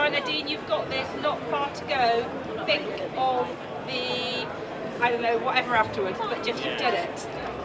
right, Nadine, you've got this, not far to go. Think of the, I don't know, whatever afterwards, but just you've done it.